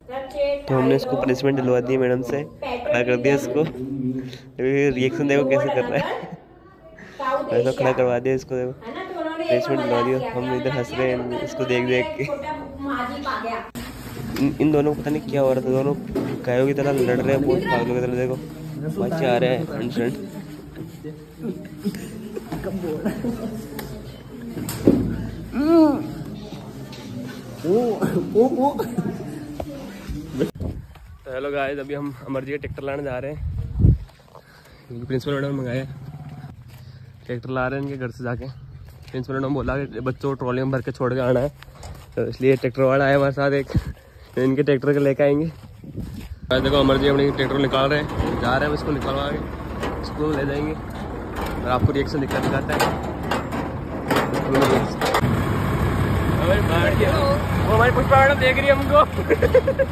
तो हमने इसको पनिशमेंट दिलवा दी मैडम से, खड़ा कर दिया इसको। रिएक्शन देखो कैसे कर रहा है। ऐसा खड़ा करवा दिया इसको, देखो पनिशमेंट दिलवा दिया। हम इधर हंस रहे हैं इसको देख देख के। इन दोनों को पता नहीं क्या हो रहा था, दोनों गायों की तरह लड़ रहे हैं, बहुत पागलों की तरह। देखो बच्चे आ रहे हैं फ्रेंड। तो हेलो गाइस, अभी हम अमर जी का ट्रैक्टर लाने जा रहे हैं। प्रिंसिपल मैडम मंगाया ट्रैक्टर ला रहे हैं इनके घर से जाके। प्रिंसिपल मैडम बोला कि बच्चों को ट्रॉली में भर के छोड़ के आना है, तो इसलिए ट्रैक्टर वाला आया हमारे साथ, एक इनके ट्रैक्टर के लेके आएंगे। देखो अमर जी अपने ट्रैक्टर निकाल रहे हैं, जा रहे हैं, इसको निकलवा के स्कूल ले जाएंगे और आपको रिएक्शन दिखाता है। हमारी पुष्पा मैडम देख रही है हमको।